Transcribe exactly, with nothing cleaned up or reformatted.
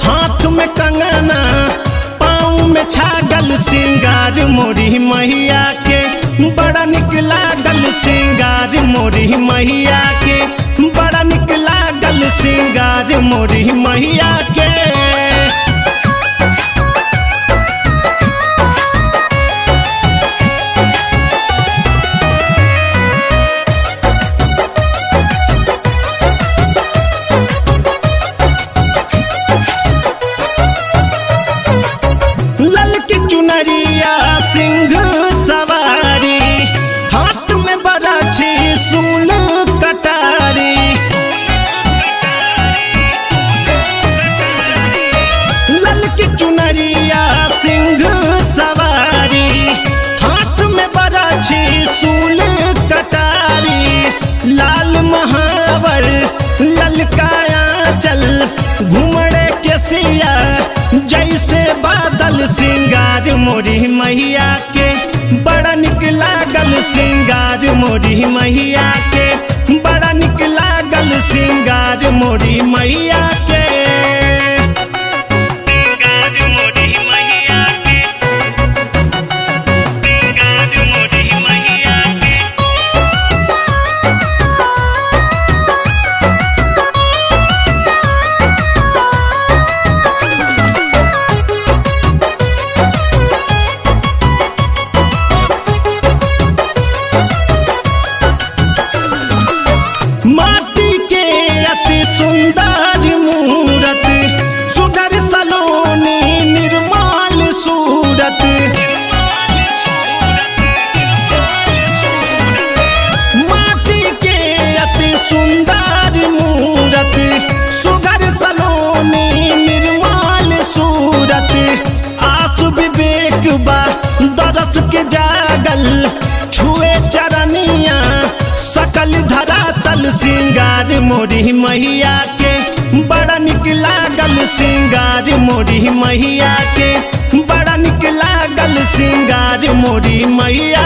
हाथ में कंगना पाँव में छागल सिंगार मोरी मैया के बड़ा निक लागल सिंगार मोरी मैया के बड़ा निक लागल सिंगार मोरी मैया के। ललकी चुनरिया सिंह सवारी हाथ में बराछी सूल कटारी ललकी चुनरिया सिंह सवारी हाथ में बराछी सूल कटारी लाल महावर ललकाया चल घुमड़े के सिया जैसे बादल सिंगार मोरी मैया के बड़ा निक लागल सिंगार मोरी मैया के बड़ा निक लागल सिंगार मोरी मैया के। सिंगार मोरी मैया के सिंगार मोरी मैया के। माटी के अति सुंदर मूरत सुगर सलोनी निर्मल सूरत माटी के अति सुंदर मूरत सुगर सलोनी निर्मल सूरत आंसू विवेक बा दरस के जागल छुए चरनिया सकल धरातल सिंगार मोरी मैया के बड़ा निक लागल सिंगार मोरी मैया के बड़ा निक लागल सिंगार मोरी मैया